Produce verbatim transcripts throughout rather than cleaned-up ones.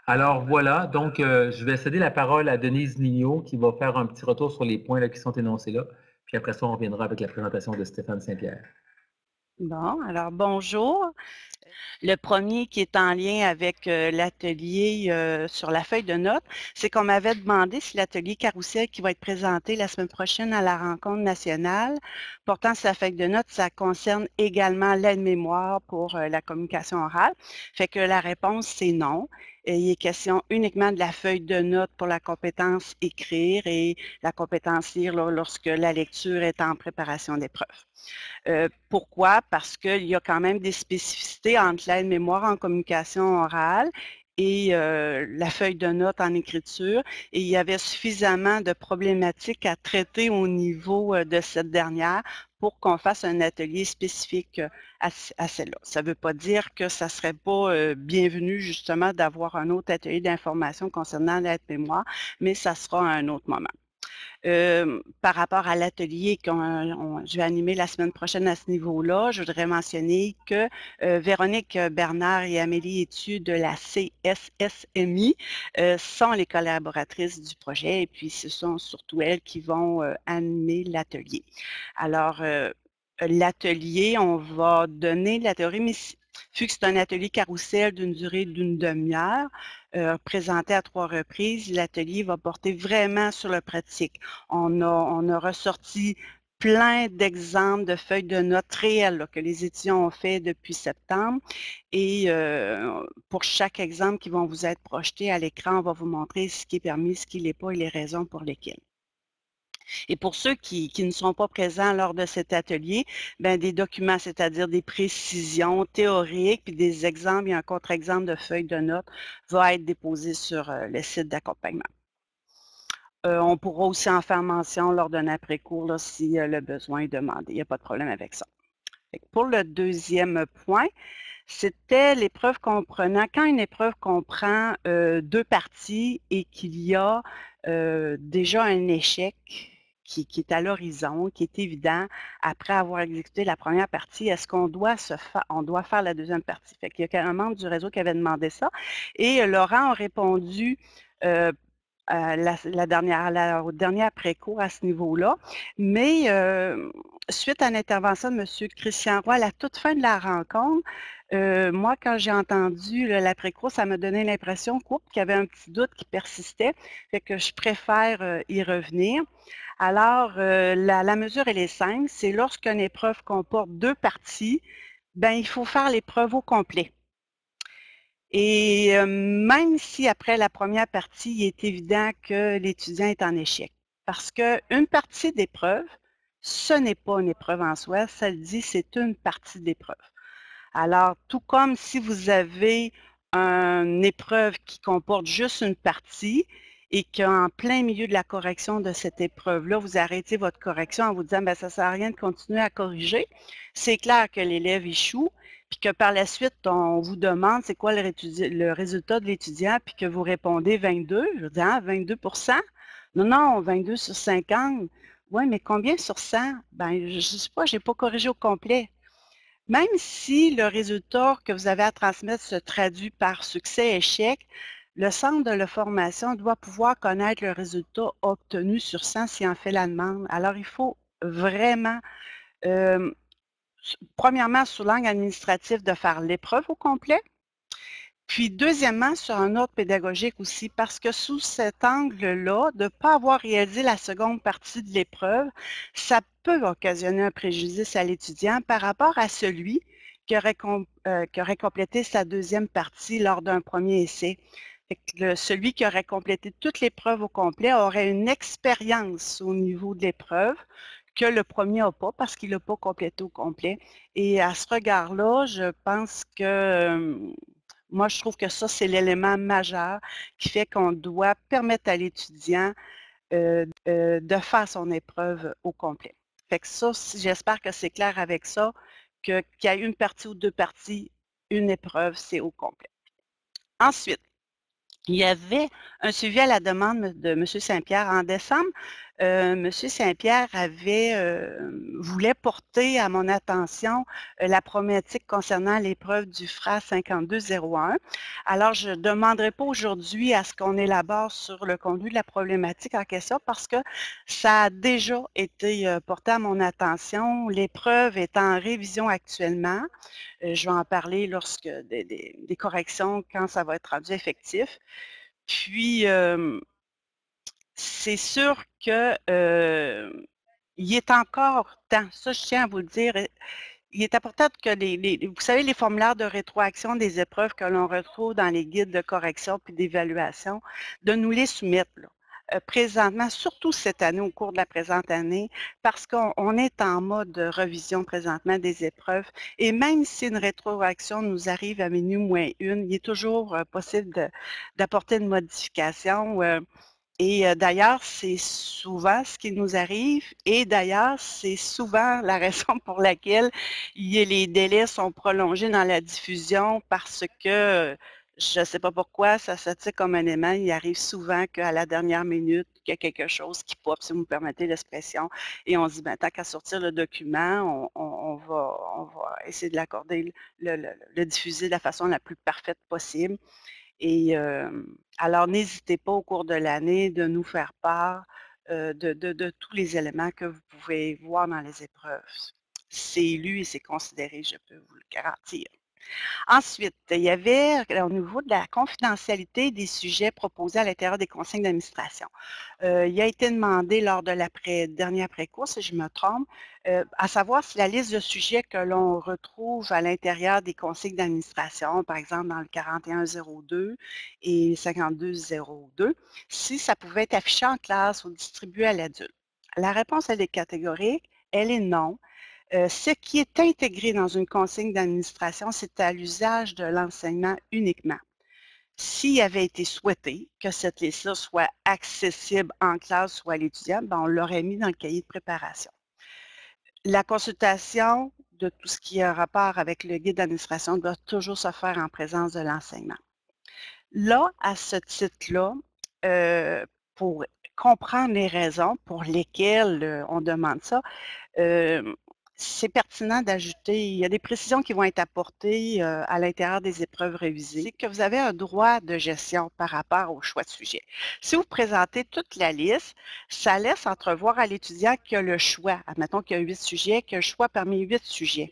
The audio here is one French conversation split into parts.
Alors voilà, donc euh, je vais céder la parole à Denise Lignot qui va faire un petit retour sur les points là, qui sont énoncés là. Puis après ça, on reviendra avec la présentation de Stéphane Saint-Pierre. Bon, alors bonjour. Le premier qui est en lien avec euh, l'atelier euh, sur la feuille de notes, c'est qu'on m'avait demandé si l'atelier carrousel qui va être présenté la semaine prochaine à la rencontre nationale portant sur la feuille de notes, ça concerne également l'aide-mémoire pour euh, la communication orale. Fait que la réponse, c'est non. Et il est question uniquement de la feuille de notes pour la compétence écrire et la compétence lire là, lorsque la lecture est en préparation d'épreuve. Euh, pourquoi? Parce qu'il y a quand même des spécificités entre l'aide-mémoire en communication orale et euh, la feuille de notes en écriture. Et il y avait suffisamment de problématiques à traiter au niveau euh, de cette dernière pour qu'on fasse un atelier spécifique euh, à, à celle-là. Ça ne veut pas dire que ça ne serait pas euh, bienvenu justement d'avoir un autre atelier d'information concernant l'aide-mémoire, mais ça sera à un autre moment. Euh, par rapport à l'atelier que je vais animer la semaine prochaine à ce niveau-là, je voudrais mentionner que euh, Véronique Bernard et Amélie Etu de la C S S M I euh, sont les collaboratrices du projet et puis ce sont surtout elles qui vont euh, animer l'atelier. Alors, euh, l'atelier, on va donner la théorie, mais vu que c'est un atelier carrousel d'une durée d'une demi-heure, euh, présenté à trois reprises, l'atelier va porter vraiment sur le pratique. On a, on a ressorti plein d'exemples de feuilles de notes réelles là, que les étudiants ont fait depuis septembre. Et euh, pour chaque exemple qui vont vous être projetés à l'écran, on va vous montrer ce qui est permis, ce qui ne l'est pas et les raisons pour lesquelles. Et pour ceux qui, qui ne sont pas présents lors de cet atelier, ben, des documents, c'est-à-dire des précisions théoriques, puis des exemples et un contre-exemple de feuilles de notes va être déposé sur euh, le site d'accompagnement. Euh, on pourra aussi en faire mention lors d'un après-cours là, si euh, le besoin est demandé. Il n'y a pas de problème avec ça. Pour le deuxième point, c'était l'épreuve comprenant, quand une épreuve comprend euh, deux parties et qu'il y a euh, déjà un échec qui, qui est à l'horizon, qui est évident, après avoir exécuté la première partie, est-ce qu'on doit se faire, on doit faire la deuxième partie? Fait qu'il y a un membre du réseau qui avait demandé ça. Et Laurent a répondu euh, euh, la, la dernière, la, au dernier après-cours à ce niveau-là. Mais euh, suite à l'intervention de M. Christian Roy, à la toute fin de la rencontre, euh, moi, quand j'ai entendu l'après-cours, ça m'a donné l'impression qu'il y avait un petit doute qui persistait, fait que je préfère euh, y revenir. Alors, euh, la, la mesure, elle est simple, c'est lorsqu'une épreuve comporte deux parties, ben il faut faire l'épreuve au complet. Et euh, même si après la première partie, il est évident que l'étudiant est en échec, parce qu'une partie d'épreuve, ce n'est pas une épreuve en soi, ça le dit, c'est une partie d'épreuve. Alors, tout comme si vous avez une épreuve qui comporte juste une partie et qu'en plein milieu de la correction de cette épreuve-là, vous arrêtez votre correction en vous disant ben, « ça ne sert à rien de continuer à corriger », c'est clair que l'élève échoue, puis que par la suite, on vous demande c'est quoi le, le résultat de l'étudiant, puis que vous répondez vingt-deux, je dis ah, vingt-deux pour cent? Non, non, vingt-deux sur cinquante. Oui, mais combien sur cent? Ben, je ne sais pas, je n'ai pas corrigé au complet. Même si le résultat que vous avez à transmettre se traduit par succès-échec, le centre de la formation doit pouvoir connaître le résultat obtenu sur cent s'il en fait la demande. Alors, il faut vraiment, euh, premièrement, sous l'angle administratif, de faire l'épreuve au complet. Puis, deuxièmement, sur un ordre pédagogique aussi, parce que sous cet angle-là, de ne pas avoir réalisé la seconde partie de l'épreuve, ça peut occasionner un préjudice à l'étudiant par rapport à celui qui aurait, euh, qui aurait complété sa deuxième partie lors d'un premier essai. Le, celui qui aurait complété toute l'épreuve au complet aurait une expérience au niveau de l'épreuve que le premier n'a pas parce qu'il n'a pas complété au complet. Et à ce regard-là, je pense que euh, moi, je trouve que ça, c'est l'élément majeur qui fait qu'on doit permettre à l'étudiant euh, euh, de faire son épreuve au complet. Fait que ça, j'espère que c'est clair avec ça, que, qu'il y a une partie ou deux parties, une épreuve, c'est au complet. Ensuite, il y avait un suivi à la demande de M. Saint-Pierre en décembre. euh, Monsieur Saint-Pierre avait euh, voulait porter à mon attention euh, la problématique concernant l'épreuve du F R A cinquante-deux zéro un. Alors, je ne demanderai pas aujourd'hui à ce qu'on élabore sur le contenu de la problématique en question parce que ça a déjà été euh, porté à mon attention. L'épreuve est en révision actuellement. Euh, je vais en parler lorsque des, des- des corrections, quand ça va être rendu effectif. Puis, euh, c'est sûr que euh, il est encore temps, ça je tiens à vous le dire, euh, il est important que les, les- vous savez, les formulaires de rétroaction des épreuves que l'on retrouve dans les guides de correction puis d'évaluation, de nous les soumettre là, euh, présentement, surtout cette année, au cours de la présente année, parce qu'on on est en mode de revision présentement des épreuves. Et même si une rétroaction nous arrive à minuit moins une, il est toujours euh, possible de- d'apporter une modification. euh, et euh, d'ailleurs, c'est souvent ce qui nous arrive et d'ailleurs, c'est souvent la raison pour laquelle il y a les délais sont prolongés dans la diffusion parce que, euh, je ne sais pas pourquoi, ça se tient comme un aimant. Il arrive souvent qu'à la dernière minute, qu'il y a quelque chose qui pop, si vous me permettez l'expression, et on se dit, ben, tant qu'à sortir le document, on, on- on va, on va essayer de l'accorder, le, le- le diffuser de la façon la plus parfaite possible. Et euh, alors, n'hésitez pas au cours de l'année de nous faire part euh, de, de- de tous les éléments que vous pouvez voir dans les épreuves. C'est lu et c'est considéré, je peux vous le garantir. Ensuite, il y avait au niveau de la confidentialité des sujets proposés à l'intérieur des conseils d'administration. Euh, il a été demandé lors de la pré- dernière précourse, si je me trompe, euh, à savoir si la liste de sujets que l'on retrouve à l'intérieur des conseils d'administration, par exemple dans le quarante et un zéro deux et cinquante-deux zéro deux, si ça pouvait être affiché en classe ou distribué à l'adulte. La réponse, elle est catégorique, elle est non. Euh, ce qui est intégré dans une consigne d'administration, c'est à l'usage de l'enseignement uniquement. S'il avait été souhaité que cette liste-là soit accessible en classe ou à l'étudiant, ben, on l'aurait mis dans le cahier de préparation. La consultation de tout ce qui a rapport avec le guide d'administration doit toujours se faire en présence de l'enseignement. Là, à ce titre-là, euh, pour comprendre les raisons pour lesquelles euh, on demande ça, euh, c'est pertinent d'ajouter, il y a des précisions qui vont être apportées euh, à l'intérieur des épreuves révisées. C'est que vous avez un droit de gestion par rapport au choix de sujet. Si vous présentez toute la liste, ça laisse entrevoir à l'étudiant qu'il y a le choix. Admettons qu'il y a huit sujets, qu'il y a le choix parmi huit sujets.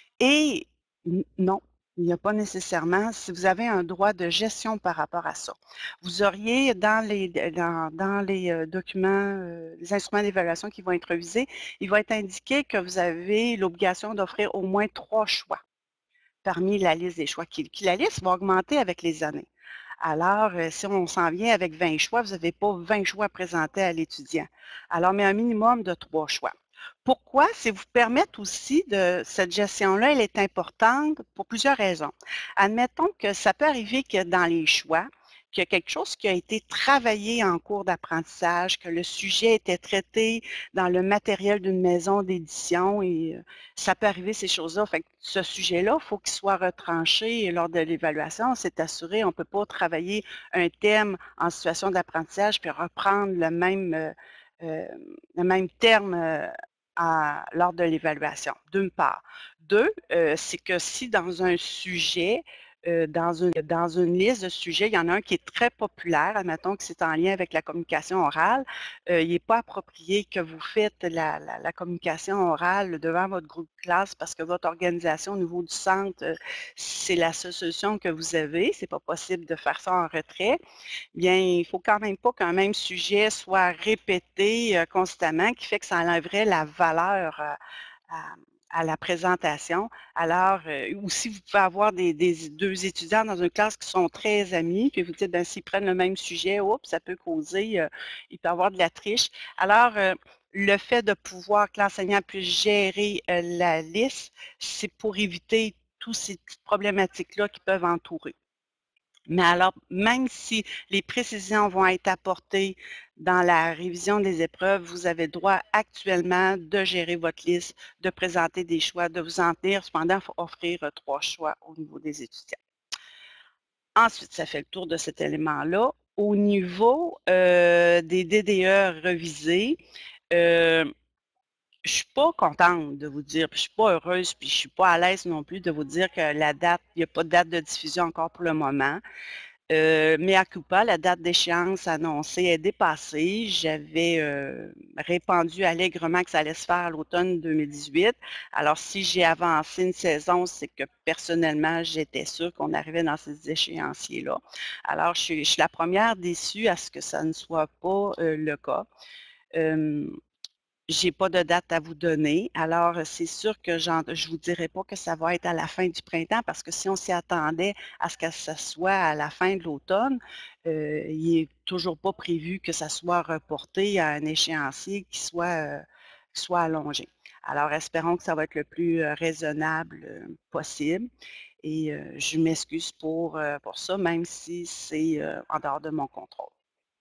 Et n- non, il n'y a pas nécessairement, si vous avez un droit de gestion par rapport à ça. Vous auriez dans les, dans, dans les euh, documents, euh, les instruments d'évaluation qui vont être révisés, il va être indiqué que vous avez l'obligation d'offrir au moins trois choix parmi la liste des choix. Qui, qui- la liste va augmenter avec les années. Alors, euh, si on s'en vient avec vingt choix, vous n'avez pas vingt choix présentés à l'étudiant. Alors, mais un minimum de trois choix. Pourquoi? C'est vous permettre aussi de cette gestion-là, elle est importante pour plusieurs raisons. Admettons que ça peut arriver que dans les choix, qu'il y a quelque chose qui a été travaillé en cours d'apprentissage, que le sujet était traité dans le matériel d'une maison d'édition et euh, ça peut arriver ces choses-là. Fait que ce sujet-là, il faut qu'il soit retranché lors de l'évaluation. On s'est assuré, on ne peut pas travailler un thème en situation d'apprentissage puis reprendre le même, euh, euh, le même terme euh, à- lors de l'évaluation, d'une part. Deux, euh, c'est que si dans un sujet, euh, dans une, dans une liste de sujets, il y en a un qui est très populaire, admettons que c'est en lien avec la communication orale, euh, il n'est pas approprié que vous faites la, la- la communication orale devant votre groupe de classe parce que votre organisation au niveau du centre, euh, c'est la seule solution que vous avez. C'est pas possible de faire ça en retrait. Bien, il faut quand même pas qu'un même sujet soit répété euh, constamment, qui fait que ça enlèverait la valeur euh, à, à la présentation. Alors, euh, ou si vous pouvez avoir des, des- deux étudiants dans une classe qui sont très amis, puis vous dites, ben, s'ils prennent le même sujet, oups, ça peut causer, euh, il peut y avoir de la triche. Alors, euh, le fait de pouvoir que l'enseignant puisse gérer euh, la liste, c'est pour éviter toutes ces petites problématiques-là qui peuvent entourer. Mais alors, même si les précisions vont être apportées dans la révision des épreuves, vous avez droit actuellement de gérer votre liste, de présenter des choix, de vous en tenir. Cependant, il faut offrir euh, trois choix au niveau des étudiants. Ensuite, ça fait le tour de cet élément-là. Au niveau, heu, des D D E revisés, heu, je suis pas contente de vous dire, puis je suis pas heureuse, puis je suis pas à l'aise non plus de vous dire que la date il y a pas de date de diffusion encore pour le moment. Heu, mea culpa, la date d'échéance annoncée est dépassée. J'avais, heu, répandu allègrement que ça allait se faire à l'automne deux mille dix-huit. Alors si j'ai avancé une saison, c'est que personnellement, j'étais sûre qu'on arrivait dans ces échéanciers-là. Alors je suis je suis la première déçue à ce que ça ne soit pas, heu, le cas. Hem J'ai pas de date à vous donner. Alors, heu, c'est sûr que j'en je vous dirai pas que ça va être à la fin du printemps parce que si on s'y attendait à ce que ça soit à la fin de l'automne, heu, il est toujours pas prévu que ça soit reporté à un échéancier qui soit, heu, qui soit allongé. Alors espérons que ça va être le plus, heu, raisonnable, heu, possible et heu, je m'excuse pour, heu, pour ça, même si c'est, heu, en dehors de mon contrôle.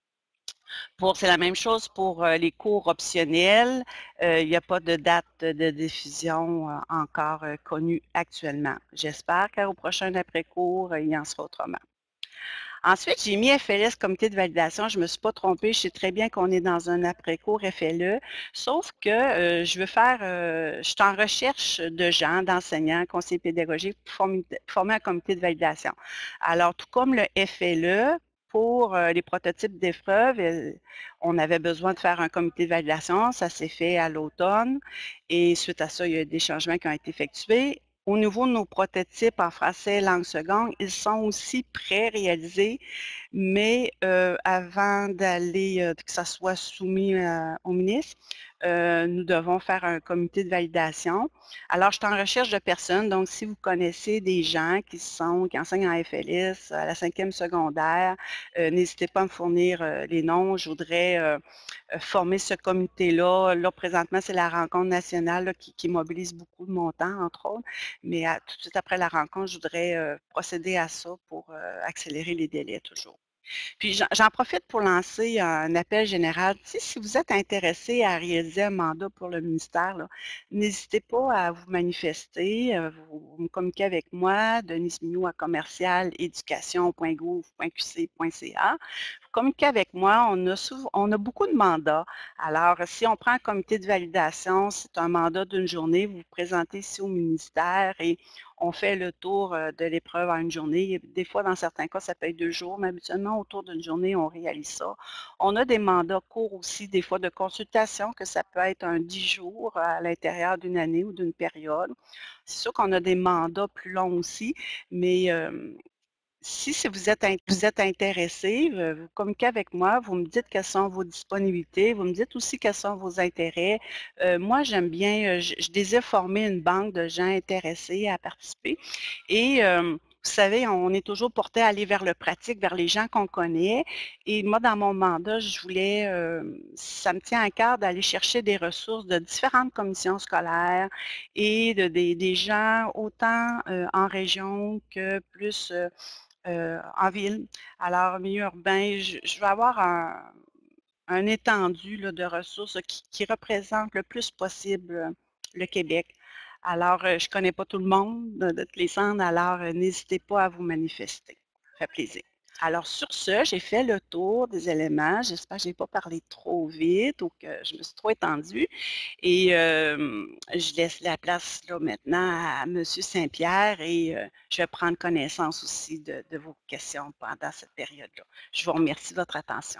Pour c'est la même chose pour, heu, les cours optionnels, heu, il y a pas de date de diffusion, heu, encore, heu, connue actuellement. J'espère qu'au prochain après-cours, il en sera autrement. Ensuite, j'ai mis F L S, comité de validation. Je ne me suis pas trompée. Je sais très bien qu'on est dans un après-cours F L E, sauf que, heu, je veux faire, heu, je suis en recherche de gens, d'enseignants, conseillers pédagogiques pour former former un comité de validation. Alors, tout comme le F L E, pour, heu, les prototypes d'épreuves, heu, on avait besoin de faire un comité de validation. Ça s'est fait à l'automne et suite à ça, il y a des changements qui ont été effectués. Au niveau de nos prototypes en français langue seconde, ils sont aussi prêts, réalisés, mais heu, avant d'aller, heu, que ça soit soumis, heu, au ministre, heu, nous devons faire un comité de validation. Alors, je suis en recherche de personnes, donc si vous connaissez des gens qui sont qui enseignent en F L S à la cinquième secondaire, heu, n'hésitez pas à me fournir, heu, les noms. Je voudrais, heu heu, former ce comité-là. Là, présentement, c'est la rencontre nationale là, qui qui mobilise beaucoup de mon temps, entre autres. Mais à tout de suite après la rencontre, je voudrais, heu, procéder à ça pour, heu, accélérer les délais toujours. Puis j'en j'en profite pour lancer un appel général. Tu sais, si vous êtes intéressé à réaliser un mandat pour le ministère, là, n'hésitez pas à vous manifester, heu, vous vous me communiquez avec moi, Denise Mignot à commercial éducation point gouv point q c point c a. Vous communiquez avec moi, on a souv on a beaucoup de mandats. Alors, si on prend un comité de validation, c'est un mandat d'une journée, vous vous présentez ici au ministère et on fait le tour, heu, de l'épreuve en une journée. Des fois, dans certains cas, ça peut être deux jours, mais habituellement, autour d'une journée, on réalise ça. On a des mandats courts aussi, des fois de consultation, que ça peut être un dix jours à l'intérieur d'une année ou d'une période. C'est sûr qu'on a des mandats plus longs aussi, mais hem, si si vous êtes int vous êtes intéressé, heu, vous communiquez avec moi, vous me dites quelles sont vos disponibilités, vous me dites aussi quels sont vos intérêts. Heu, moi, j'aime bien, heu, je je désire former une banque de gens intéressés à participer et hem, vous savez, on est toujours porté à aller vers le pratique, vers les gens qu'on connaît et moi, dans mon mandat, je voulais, hem, ça me tient à cœur d'aller chercher des ressources de différentes commissions scolaires et de des des gens autant, heu, en région que plus, heu heu, en ville. Alors, milieu urbain, je je vais avoir un un étendu là, de ressources qui qui représente le plus possible, heu, le Québec. Alors, heu, je connais pas tout le monde de de tous les centres, alors, heu, n'hésitez pas à vous manifester. Ça fait plaisir. Alors sur ce, j'ai fait le tour des éléments. J'espère que j'ai pas parlé trop vite ou que je me suis trop étendue et hem, je laisse la place là maintenant à Monsieur Saint-Pierre et heu, je vais prendre connaissance aussi de de vos questions pendant cette période-là. Je vous remercie de votre attention.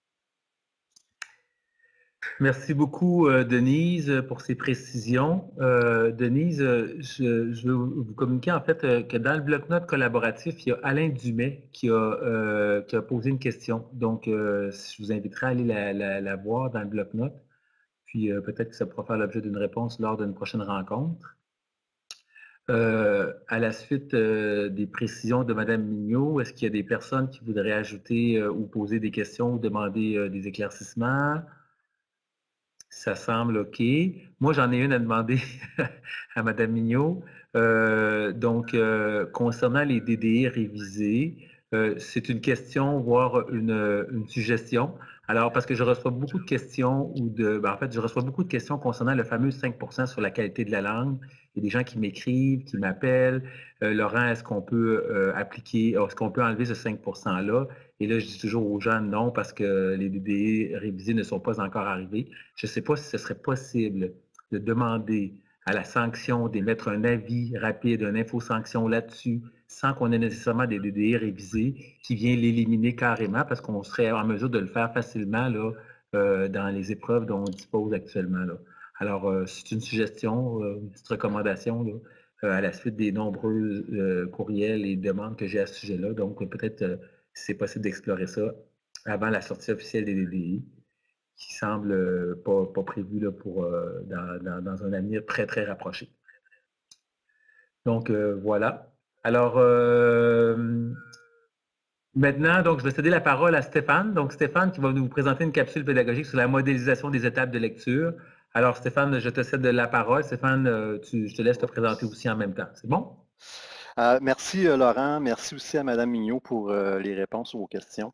Merci beaucoup, euh, Denise, pour ces précisions. Euh, Denise, euh, je, je veux vous communiquer en fait euh, que dans le bloc-notes collaboratif, il y a Alain Dumais qui a, euh, qui a posé une question. Donc, euh, je vous inviterai à aller la, la- la voir dans le bloc-notes. Puis euh, peut-être que ça pourra faire l'objet d'une réponse lors d'une prochaine rencontre. Euh, à la suite euh, des précisions de Madame Mignot, est-ce qu'il y a des personnes qui voudraient ajouter euh, ou poser des questions ou demander euh, des éclaircissements? Ça semble OK. Moi, j'en ai une à demander à Madame Mignot. Euh, donc, euh, concernant les D D I révisés, euh, c'est une question, voire une, une suggestion. Alors, parce que je reçois beaucoup de questions ou de, ben, en fait, je reçois beaucoup de questions concernant le fameux cinq pour cent sur la qualité de la langue. Il y a des gens qui m'écrivent, qui m'appellent. Euh, Laurent, est-ce qu'on peut euh, appliquer, est-ce qu'on peut enlever ce cinq pour cent-là? Et là, je dis toujours aux gens non parce que les D D E révisés ne sont pas encore arrivés. Je ne sais pas si ce serait possible de demander à la sanction d'émettre un avis rapide, une info-sanction là-dessus, sans qu'on ait nécessairement des D D E révisés, qui vient l'éliminer carrément, parce qu'on serait en mesure de le faire facilement là, euh, dans les épreuves dont on dispose actuellement. Là. Alors, euh, c'est une suggestion, euh, une petite recommandation là, euh, à la suite des nombreux euh, courriels et demandes que j'ai à ce sujet-là. Donc, peut-être euh, si c'est possible d'explorer ça avant la sortie officielle des D D I, qui semble euh, pas, pas prévu là, pour, euh, dans, dans, dans un avenir très, très rapproché. Donc, euh, voilà. Alors, euh, maintenant, donc, je vais céder la parole à Stéphane. Donc, Stéphane qui va nous présenter une capsule pédagogique sur la modélisation des étapes de lecture. Alors, Stéphane, je te cède la parole. Stéphane, tu, je te laisse te présenter aussi en même temps. C'est bon? Euh, merci, euh, Laurent. Merci aussi à Mme Mignot pour euh, les réponses aux questions.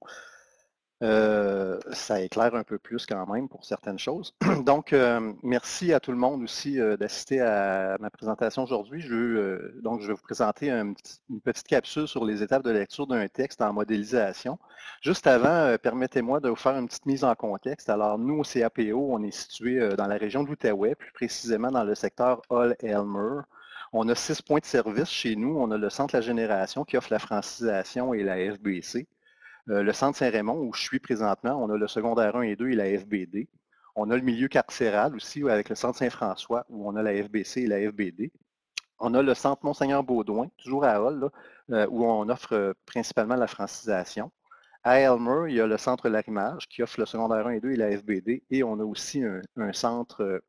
Euh, ça éclaire un peu plus quand même pour certaines choses. Donc, euh, merci à tout le monde aussi euh, d'assister à ma présentation aujourd'hui. Je, euh, donc, je vais vous présenter un, une petite capsule sur les étapes de lecture d'un texte en modélisation. Juste avant, euh, permettez-moi de vous faire une petite mise en contexte. Alors, nous, au C A P O, on est situé euh, dans la région de l'Outaouais, plus précisément dans le secteur Hull-Aylmer. On a six points de service chez nous. On a le Centre La Génération qui offre la francisation et la F B C. Euh, le Centre Saint-Raymond, où je suis présentement, on a le secondaire un et deux et la F B D. On a le milieu carcéral aussi avec le Centre Saint-François, où on a la F B C et la F B D. On a le Centre Monseigneur-Baudouin, toujours à Hull, là, euh, où on offre euh, principalement la francisation. À Aylmer, il y a le Centre Larimage qui offre le secondaire un et deux et la F B D. Et on a aussi un, un centre, euh,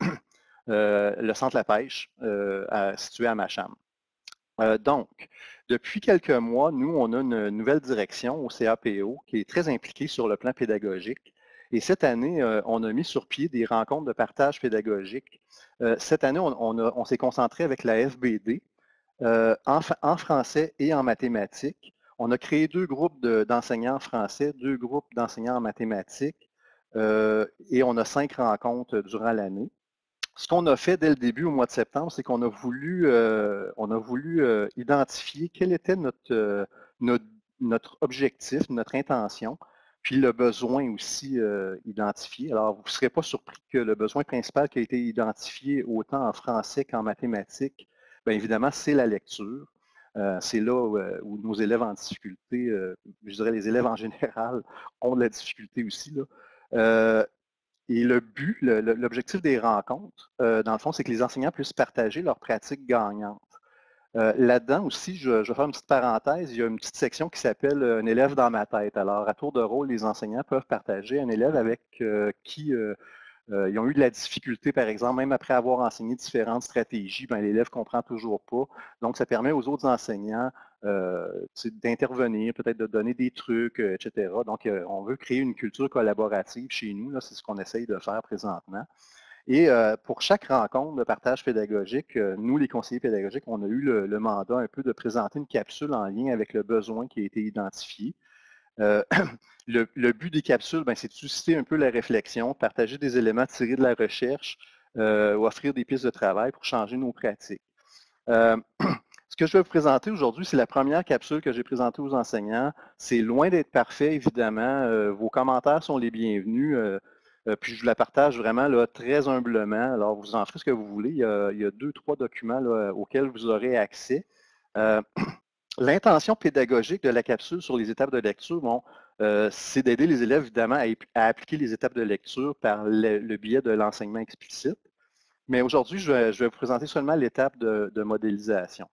euh, le Centre La Pêche, euh, à, situé à Macham. Euh, donc, depuis quelques mois, nous, on a une nouvelle direction au C A P O qui est très impliquée sur le plan pédagogique. Et cette année, euh, on a mis sur pied des rencontres de partage pédagogique. Euh, cette année, on, on, on s'est concentré avec la F B D euh, en, en français et en mathématiques. On a créé deux groupes d'enseignants en français, deux groupes d'enseignants en mathématiques, euh, et on a cinq rencontres durant l'année. Ce qu'on a fait dès le début, au mois de septembre, c'est qu'on a voulu, euh, on a voulu euh, identifier quel était notre, euh, notre, notre objectif, notre intention, puis le besoin aussi euh, identifié. Alors, vous ne serez pas surpris que le besoin principal qui a été identifié autant en français qu'en mathématiques, bien évidemment, c'est la lecture. Euh, c'est là où, où nos élèves en difficulté, euh, je dirais les élèves en général, ont de la difficulté aussi, là. Euh, Et le but, l'objectif des rencontres, euh, dans le fond, c'est que les enseignants puissent partager leurs pratiques gagnantes. Euh, Là-dedans aussi, je, je vais faire une petite parenthèse, il y a une petite section qui s'appelle « Un élève dans ma tête ». Alors, à tour de rôle, les enseignants peuvent partager un élève avec euh, qui euh, euh, ils ont eu de la difficulté, par exemple, même après avoir enseigné différentes stratégies, ben, l'élève ne comprend toujours pas. Donc, ça permet aux autres enseignants euh, d'intervenir, peut-être de donner des trucs, euh, et cetera. Donc, euh, on veut créer une culture collaborative chez nous. C'est ce qu'on essaye de faire présentement. Et euh, pour chaque rencontre de partage pédagogique, euh, nous, les conseillers pédagogiques, on a eu le, le mandat un peu de présenter une capsule en lien avec le besoin qui a été identifié. Euh, le, le but des capsules, ben, c'est de susciter un peu la réflexion, partager des éléments tirés de la recherche, euh, ou offrir des pistes de travail pour changer nos pratiques. Euh, ce que je vais vous présenter aujourd'hui, c'est la première capsule que j'ai présentée aux enseignants. C'est loin d'être parfait, évidemment. Euh, vos commentaires sont les bienvenus. Euh, euh, puis je vous la partage vraiment là, très humblement. Alors, vous en ferez ce que vous voulez. Il y a, il y a deux, trois documents là, auxquels vous aurez accès. Euh, L'intention pédagogique de la capsule sur les étapes de lecture, bon, euh, c'est d'aider les élèves, évidemment, à, à, appliquer les étapes de lecture par le, le biais de l'enseignement explicite. Mais aujourd'hui, je, je vais vous présenter seulement l'étape de, de modélisation.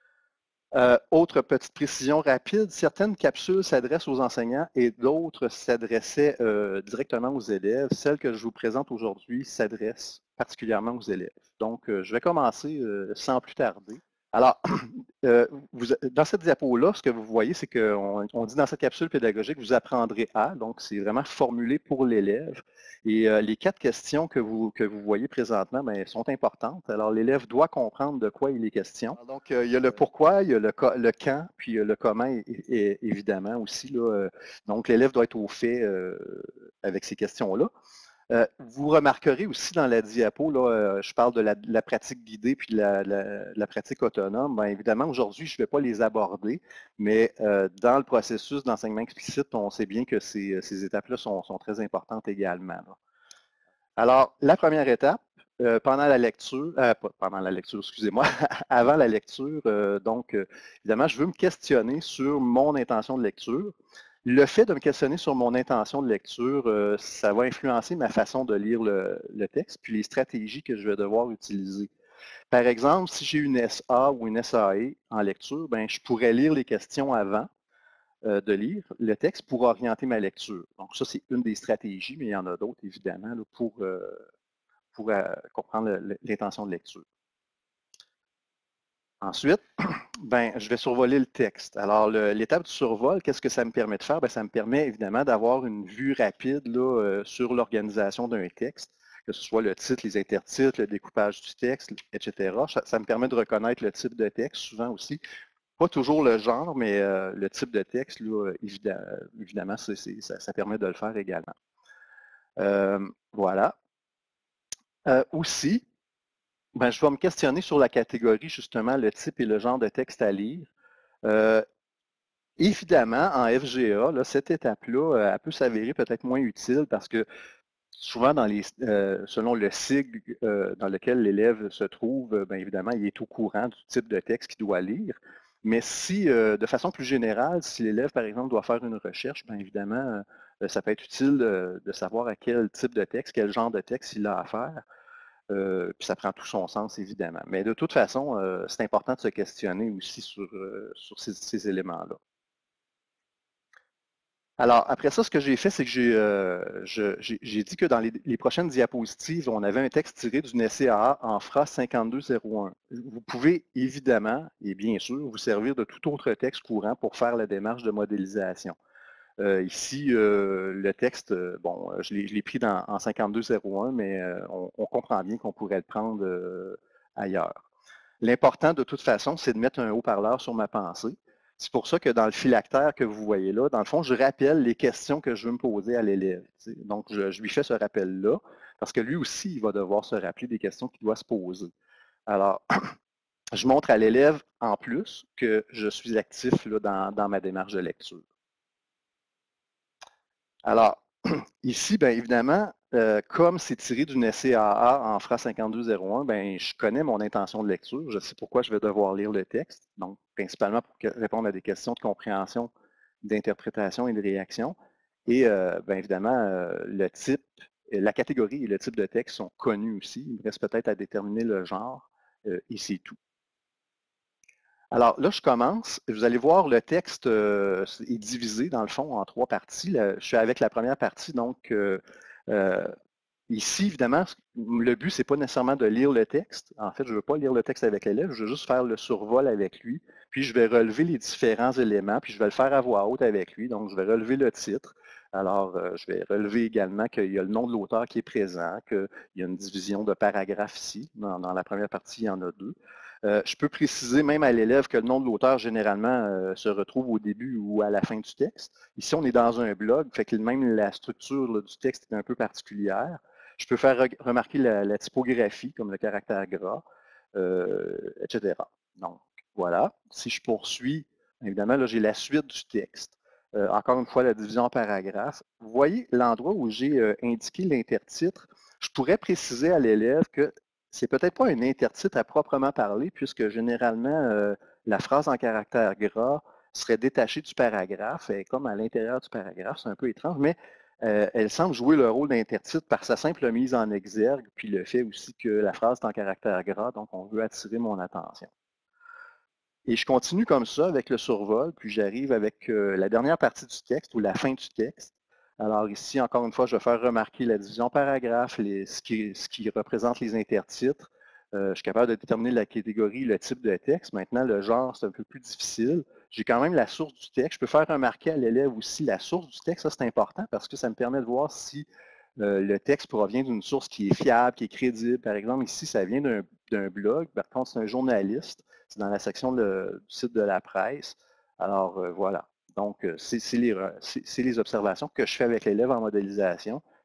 Euh, autre petite précision rapide, certaines capsules s'adressent aux enseignants et d'autres s'adressaient euh, directement aux élèves. Celle que je vous présente aujourd'hui s'adresse particulièrement aux élèves. Donc, euh, je vais commencer euh, sans plus tarder. Alors, euh, vous, dans cette diapo-là, ce que vous voyez, c'est qu'on on dit dans cette capsule pédagogique, vous apprendrez à, donc c'est vraiment formulé pour l'élève. Et euh, les quatre questions que vous, que vous voyez présentement bien, sont importantes. Alors, l'élève doit comprendre de quoi il est question. Alors, donc, euh, il y a le pourquoi, il y a le, le quand, puis le comment, et, et, évidemment aussi. Là, euh, donc, l'élève doit être au fait euh, avec ces questions-là. Euh, vous remarquerez aussi dans la diapo, là, euh, je parle de la, de la pratique guidée puis de la, la, la pratique autonome. Bien, évidemment, aujourd'hui, je ne vais pas les aborder, mais euh, dans le processus d'enseignement explicite, on sait bien que ces, ces étapes-là sont, sont très importantes également. Là. Alors, la première étape, euh, pendant la lecture, euh, pas pendant la lecture, excusez-moi, avant la lecture, euh, donc, euh, évidemment, je veux me questionner sur mon intention de lecture. Le fait de me questionner sur mon intention de lecture, euh, ça va influencer ma façon de lire le, le texte, puis les stratégies que je vais devoir utiliser. Par exemple, si j'ai une S A ou une S A E en lecture, ben, je pourrais lire les questions avant euh, de lire le texte pour orienter ma lecture. Donc ça, c'est une des stratégies, mais il y en a d'autres, évidemment, là, pour, euh, pour euh, comprendre l'intention de lecture. Ensuite, ben, je vais survoler le texte. Alors, l'étape du survol, qu'est-ce que ça me permet de faire? Ben, ça me permet évidemment d'avoir une vue rapide là, euh, sur l'organisation d'un texte, que ce soit le titre, les intertitres, le découpage du texte, et cetera. Ça, ça me permet de reconnaître le type de texte, souvent aussi. Pas toujours le genre, mais euh, le type de texte, là, évidemment, évidemment c est, c est, ça, ça permet de le faire également. Euh, voilà. Euh, aussi, ben, je vais me questionner sur la catégorie, justement, le type et le genre de texte à lire. Euh, évidemment, en F G A, là, cette étape-là, elle peut s'avérer peut-être moins utile parce que souvent, dans les, euh, selon le sigle euh, dans lequel l'élève se trouve, bien évidemment, il est au courant du type de texte qu'il doit lire. Mais si, euh, de façon plus générale, si l'élève, par exemple, doit faire une recherche, bien évidemment, euh, ça peut être utile de, de savoir à quel type de texte, quel genre de texte il a à faire. Euh, puis ça prend tout son sens, évidemment. Mais de toute façon, euh, c'est important de se questionner aussi sur, euh, sur ces, ces éléments-là. Alors, après ça, ce que j'ai fait, c'est que j'ai euh, dit que dans les, les prochaines diapositives, on avait un texte tiré d'une S C A A en F R A cinquante-deux zéro un. Vous pouvez évidemment, et bien sûr, vous servir de tout autre texte courant pour faire la démarche de modélisation. Euh, ici, euh, le texte, euh, bon, je l'ai pris dans, en cinquante-deux zéro un, mais euh, on, on comprend bien qu'on pourrait le prendre euh, ailleurs. L'important, de toute façon, c'est de mettre un haut-parleur sur ma pensée. C'est pour ça que dans le phylactère que vous voyez là, dans le fond, je rappelle les questions que je veux me poser à l'élève. Donc, je, je lui fais ce rappel-là, parce que lui aussi, il va devoir se rappeler des questions qu'il doit se poser. Alors, je montre à l'élève, en plus, que je suis actif là, dans, dans ma démarche de lecture. Alors, ici, bien évidemment, euh, comme c'est tiré d'une S C A A en F R A cinquante-deux zéro un, ben, je connais mon intention de lecture, je sais pourquoi je vais devoir lire le texte, donc principalement pour que, répondre à des questions de compréhension, d'interprétation et de réaction. Et euh, bien évidemment, euh, le type, la catégorie et le type de texte sont connus aussi. Il me reste peut-être à déterminer le genre euh, et c'est tout. Alors là, je commence. Vous allez voir, le texte euh, est divisé, dans le fond, en trois parties. Là, je suis avec la première partie, donc euh, euh, ici, évidemment, le but, ce n'est pas nécessairement de lire le texte. En fait, je ne veux pas lire le texte avec l'élève, je veux juste faire le survol avec lui. Puis, je vais relever les différents éléments, puis je vais le faire à voix haute avec lui. Donc, je vais relever le titre. Alors, euh, je vais relever également qu'il y a le nom de l'auteur qui est présent, qu'il y a une division de paragraphes ici. Dans, dans la première partie, il y en a deux. Euh, je peux préciser même à l'élève que le nom de l'auteur, généralement, euh, se retrouve au début ou à la fin du texte. Ici, on est dans un blog, fait que même la structure là, du texte est un peu particulière. Je peux faire re remarquer la, la typographie, comme le caractère gras, euh, et cetera. Donc, voilà. Si je poursuis, évidemment, là, j'ai la suite du texte. Euh, encore une fois, la division en paragraphes. Vous voyez l'endroit où j'ai euh, indiqué l'intertitre. Je pourrais préciser à l'élève que c'est peut-être pas un intertitre à proprement parler, puisque généralement, euh, la phrase en caractère gras serait détachée du paragraphe, et comme à l'intérieur du paragraphe, c'est un peu étrange, mais euh, elle semble jouer le rôle d'intertitre par sa simple mise en exergue, puis le fait aussi que la phrase est en caractère gras, donc on veut attirer mon attention. Et je continue comme ça avec le survol, puis j'arrive avec euh, la dernière partie du texte ou la fin du texte. Alors ici, encore une fois, je vais faire remarquer la division paragraphe, les, ce, qui, ce qui représente les intertitres. Euh, je suis capable de déterminer la catégorie, le type de texte. Maintenant, le genre, c'est un peu plus difficile. J'ai quand même la source du texte. Je peux faire remarquer à l'élève aussi la source du texte. Ça, c'est important parce que ça me permet de voir si euh, le texte provient d'une source qui est fiable, qui est crédible. Par exemple, ici, ça vient d'un blog. Par contre, c'est un journaliste. C'est dans la section de, du site de la presse. Alors, euh, voilà. Donc, c'est les, les observations que je fais avec l'élève en modélisation.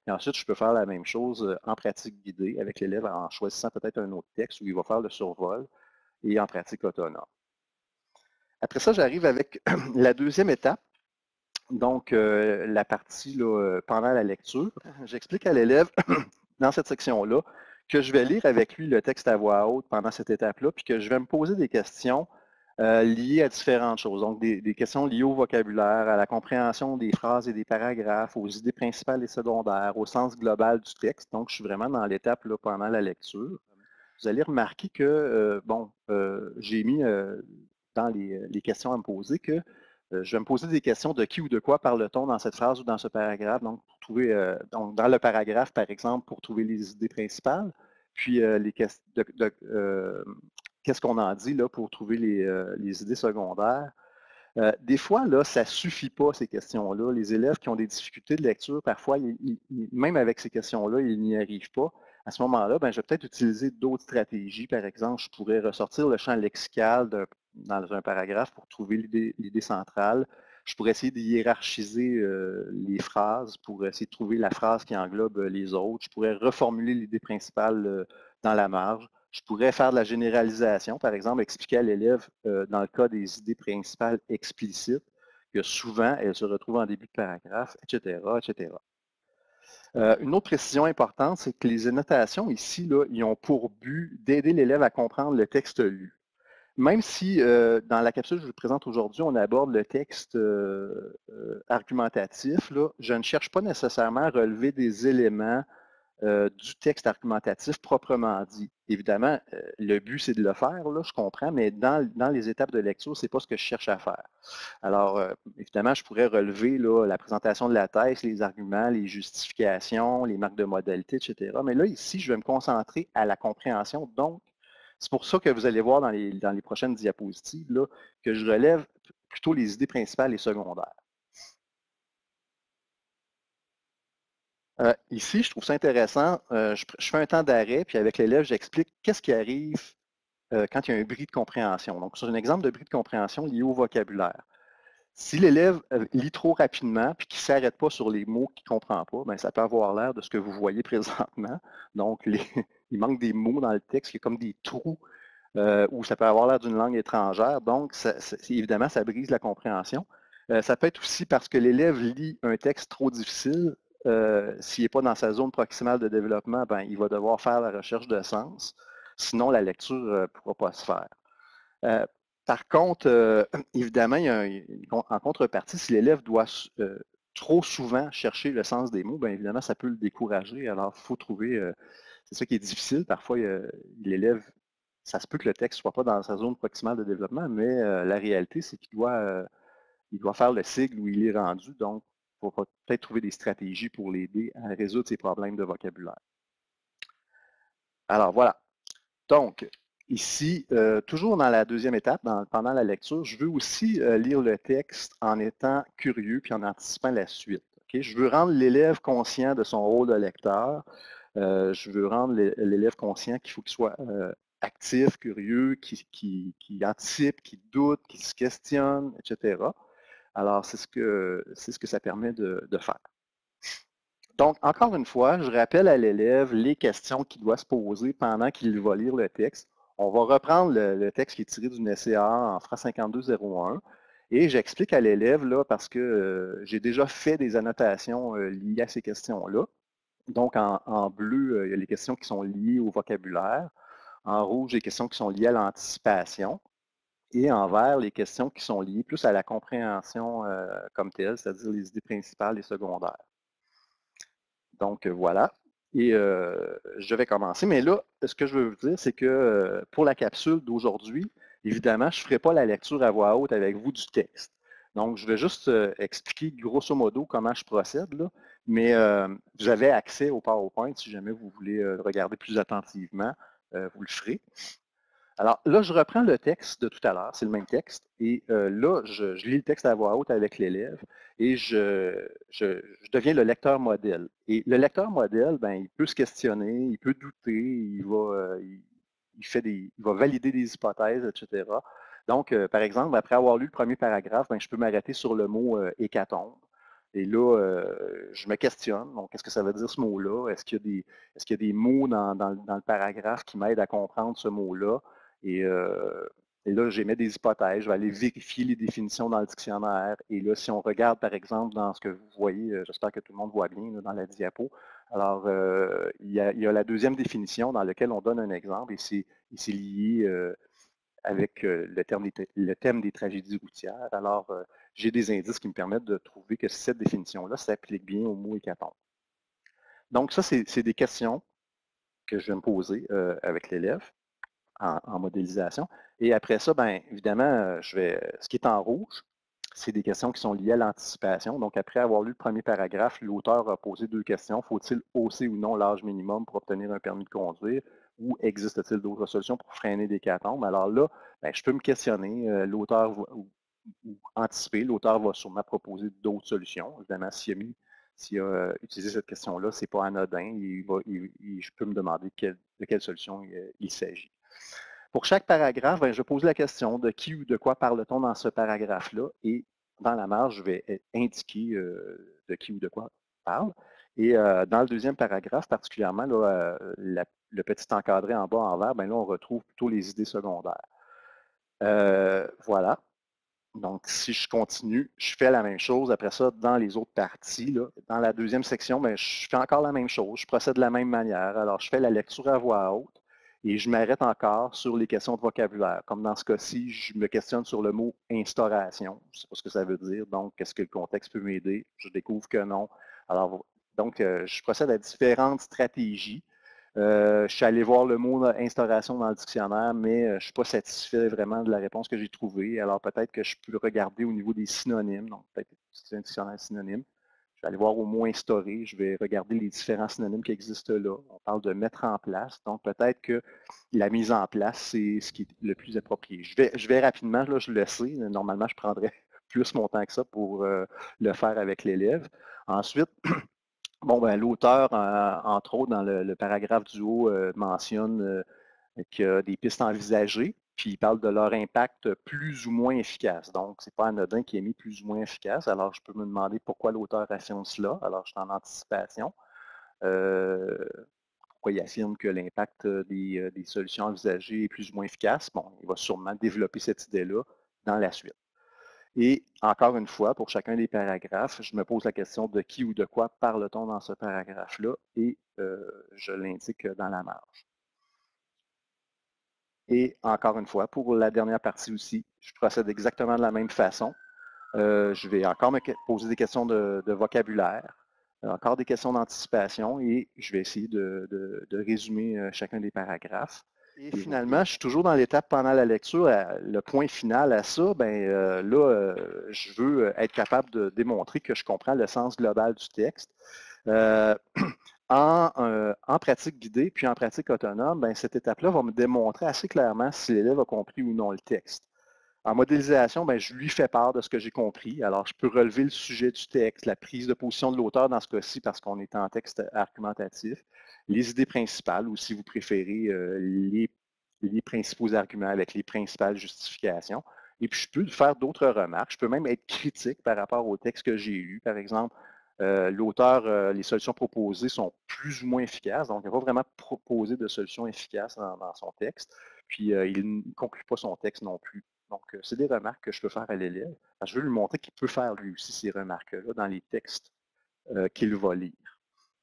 Et ensuite, je peux faire la même chose en pratique guidée avec l'élève en choisissant peut-être un autre texte où il va faire le survol et en pratique autonome. Après ça, j'arrive avec la deuxième étape, donc euh, la partie là, pendant la lecture. J'explique à l'élève dans cette section-là que je vais lire avec lui le texte à voix haute pendant cette étape-là, puis que je vais me poser des questions euh, liées à différentes choses. Donc, des, des questions liées au vocabulaire, à la compréhension des phrases et des paragraphes, aux idées principales et secondaires, au sens global du texte. Donc, je suis vraiment dans l'étape là pendant la lecture. Vous allez remarquer que, euh, bon, euh, j'ai mis euh, dans les, les questions à me poser que euh, je vais me poser des questions de qui ou de quoi parle-t-on dans cette phrase ou dans ce paragraphe. Donc, pour trouver, euh, donc dans le paragraphe, par exemple, pour trouver les idées principales, puis euh, les questions de, de, euh, qu'est-ce qu'on en dit là pour trouver les, euh, les idées secondaires. Euh, des fois, là, ça ne suffit pas, ces questions-là. Les élèves qui ont des difficultés de lecture, parfois, ils, ils, même avec ces questions-là, ils n'y arrivent pas. À ce moment-là, ben, je vais peut-être utiliser d'autres stratégies. Par exemple, je pourrais ressortir le champ lexical de, dans un paragraphe pour trouver l'idée centrale. Je pourrais essayer de hiérarchiser euh, les phrases pour essayer de trouver la phrase qui englobe les autres. Je pourrais reformuler l'idée principale euh, dans la marge. Je pourrais faire de la généralisation, par exemple, expliquer à l'élève, euh, dans le cas des idées principales explicites, que souvent, elles se retrouvent en début de paragraphe, et cetera, et cetera. Euh, une autre précision importante, c'est que les annotations ici, là, ils ont pour but d'aider l'élève à comprendre le texte lu. Même si euh, dans la capsule que je vous présente aujourd'hui, on aborde le texte euh, euh, argumentatif, là, je ne cherche pas nécessairement à relever des éléments Euh, du texte argumentatif proprement dit. Évidemment, euh, le but, c'est de le faire, là, je comprends, mais dans, dans les étapes de lecture, ce n'est pas ce que je cherche à faire. Alors, euh, évidemment, je pourrais relever là, la présentation de la thèse, les arguments, les justifications, les marques de modalité, et cetera. Mais là, ici, je vais me concentrer à la compréhension. Donc, c'est pour ça que vous allez voir dans les, dans les prochaines diapositives là, que je relève plutôt les idées principales et secondaires. Euh, ici, je trouve ça intéressant. Euh, je, je, fais un temps d'arrêt, puis avec l'élève, j'explique qu'est-ce qui arrive euh, quand il y a un bris de compréhension. Donc, sur un exemple de bris de compréhension lié au vocabulaire. Si l'élève euh, lit trop rapidement, puis qu'il ne s'arrête pas sur les mots qu'il ne comprend pas, bien, ça peut avoir l'air de ce que vous voyez présentement. Donc, les, il manque des mots dans le texte, il y a comme des trous, euh, où ça peut avoir l'air d'une langue étrangère. Donc, ça, ça, évidemment, ça brise la compréhension. Euh, ça peut être aussi parce que l'élève lit un texte trop difficile. Euh, S'il n'est pas dans sa zone proximale de développement, ben, il va devoir faire la recherche de sens. Sinon, la lecture ne pourra pas se faire. Euh, par contre, euh, évidemment, il y a un, en contrepartie, si l'élève doit euh, trop souvent chercher le sens des mots, bien évidemment, ça peut le décourager. Alors, il faut trouver, euh, c'est ça qui est difficile. Parfois, l'élève, ça se peut que le texte ne soit pas dans sa zone proximale de développement, mais euh, la réalité, c'est qu'il doit, euh, il doit faire le sigle où il est rendu. Donc, il faut peut-être trouver des stratégies pour l'aider à résoudre ses problèmes de vocabulaire. Alors, voilà. Donc, ici, euh, toujours dans la deuxième étape, dans, pendant la lecture, je veux aussi euh, lire le texte en étant curieux puis en anticipant la suite. Okay? Je veux rendre l'élève conscient de son rôle de lecteur. Euh, je veux rendre l'élève conscient qu'il faut qu'il soit euh, actif, curieux, qui, qui, qui anticipe, qui doute, qui se questionne, et cetera. Alors, c'est ce que, c'est ce que ça permet de, de faire. Donc, encore une fois, je rappelle à l'élève les questions qu'il doit se poser pendant qu'il va lire le texte. On va reprendre le, le texte qui est tiré d'une S C A en F R A cinquante-deux zéro un et j'explique à l'élève, là, parce que euh, j'ai déjà fait des annotations euh, liées à ces questions-là. Donc, en, en bleu, euh, il y a les questions qui sont liées au vocabulaire. En rouge, les questions qui sont liées à l'anticipation. Et en vert, les questions qui sont liées plus à la compréhension euh, comme telle, c'est-à-dire les idées principales et secondaires. Donc, voilà. Et euh, je vais commencer. Mais là, ce que je veux vous dire, c'est que euh, pour la capsule d'aujourd'hui, évidemment, je ne ferai pas la lecture à voix haute avec vous du texte. Donc, je vais juste euh, expliquer grosso modo comment je procède, là. Mais euh, vous avez accès au PowerPoint si jamais vous voulez euh, regarder plus attentivement, euh, vous le ferez. Alors là, je reprends le texte de tout à l'heure, c'est le même texte, et euh, là, je, je lis le texte à voix haute avec l'élève et je, je, je deviens le lecteur modèle. Et le lecteur modèle, ben, il peut se questionner, il peut douter, il va, euh, il, il fait des, il va valider des hypothèses, et cetera. Donc, euh, par exemple, après avoir lu le premier paragraphe, ben, je peux m'arrêter sur le mot euh, hécatombe. Et là, euh, je me questionne. Donc, qu'est-ce que ça veut dire ce mot-là? Est-ce qu'il y a des, est-ce qu'il y a des mots dans, dans, dans le paragraphe qui m'aident à comprendre ce mot-là? Et, euh, et là, j'émets des hypothèses. Je vais aller vérifier les définitions dans le dictionnaire. Et là, si on regarde, par exemple, dans ce que vous voyez, j'espère que tout le monde voit bien là, dans la diapo. Alors, euh, il, y a, il y a la deuxième définition dans laquelle on donne un exemple et c'est lié euh, avec euh, le, terme des, le thème des tragédies routières. Alors, euh, j'ai des indices qui me permettent de trouver que cette définition-là s'applique bien au mot hécatombe. Donc, ça, c'est des questions que je vais me poser euh, avec l'élève en, en modélisation. Et après ça, bien évidemment, je vais, ce qui est en rouge, c'est des questions qui sont liées à l'anticipation. Donc, après avoir lu le premier paragraphe, l'auteur a posé deux questions. Faut-il hausser ou non l'âge minimum pour obtenir un permis de conduire? Ou existe-t-il d'autres solutions pour freiner des hécatombes? Alors là, bien, je peux me questionner. Euh, l'auteur va, ou, ou anticiper, l'auteur va sûrement proposer d'autres solutions. Évidemment, s'il a, mis, s'il a euh, utilisé cette question-là, ce n'est pas anodin. Il va, il, il, je peux me demander quelle, de quelle solution il, il s'agit. Pour chaque paragraphe, bien, je pose la question de qui ou de quoi parle-t-on dans ce paragraphe-là et dans la marge, je vais indiquer euh, de qui ou de quoi on parle. Et euh, dans le deuxième paragraphe, particulièrement, là, euh, la, le petit encadré en bas en vert, bien là, on retrouve plutôt les idées secondaires. Euh, voilà. Donc, si je continue, je fais la même chose. Après ça, dans les autres parties, là, dans la deuxième section, bien, je fais encore la même chose. Je procède de la même manière. Alors, je fais la lecture à voix haute. Et je m'arrête encore sur les questions de vocabulaire. Comme dans ce cas-ci, je me questionne sur le mot instauration. Je ne sais pas ce que ça veut dire. Donc, est-ce que le contexte peut m'aider? Je découvre que non. Alors, donc, euh, je procède à différentes stratégies. Euh, je suis allé voir le mot instauration dans le dictionnaire, mais je ne suis pas satisfait vraiment de la réponse que j'ai trouvée. Alors, peut-être que je peux le regarder au niveau des synonymes. Donc, peut-être c'est un dictionnaire synonyme. Je vais aller voir au mot instaurer, je vais regarder les différents synonymes qui existent là. On parle de mettre en place, donc peut-être que la mise en place, c'est ce qui est le plus approprié. Je vais, je vais rapidement, là, je le sais, normalement, je prendrais plus mon temps que ça pour euh, le faire avec l'élève. Ensuite, bon, ben, l'auteur, euh, entre autres, dans le, le paragraphe du haut, euh, mentionne euh, qu'il y a des pistes envisagées. Puis il parle de leur impact plus ou moins efficace. Donc, ce n'est pas anodin qui est mis plus ou moins efficace. Alors, je peux me demander pourquoi l'auteur affirme cela. Alors, je suis en anticipation. Euh, pourquoi il affirme que l'impact des, des solutions envisagées est plus ou moins efficace? Bon, il va sûrement développer cette idée-là dans la suite. Et encore une fois, pour chacun des paragraphes, je me pose la question de qui ou de quoi parle-t-on dans ce paragraphe-là et euh, je l'indique dans la marge. Et encore une fois, pour la dernière partie aussi, je procède exactement de la même façon. Euh, je vais encore me poser des questions de, de vocabulaire, encore des questions d'anticipation et je vais essayer de, de, de résumer euh, chacun des paragraphes. Et finalement, je suis toujours dans l'étape pendant la lecture, le point final à ça, ben euh, là, euh, je veux être capable de démontrer que je comprends le sens global du texte. Euh, En, euh, en pratique guidée puis en pratique autonome, ben, cette étape-là va me démontrer assez clairement si l'élève a compris ou non le texte. En modélisation, ben, je lui fais part de ce que j'ai compris. Alors, je peux relever le sujet du texte, la prise de position de l'auteur dans ce cas-ci parce qu'on est en texte argumentatif, les idées principales ou si vous préférez euh, les, les principaux arguments avec les principales justifications. Et puis, je peux faire d'autres remarques. Je peux même être critique par rapport au texte que j'ai lu. Par exemple, Euh, l'auteur, euh, les solutions proposées sont plus ou moins efficaces, donc il n'a pas vraiment proposé de solutions efficaces dans, dans son texte, puis euh, il ne conclut pas son texte non plus. Donc, euh, c'est des remarques que je peux faire à l'élève. Je veux lui montrer qu'il peut faire lui aussi ces remarques-là dans les textes euh, qu'il va lire.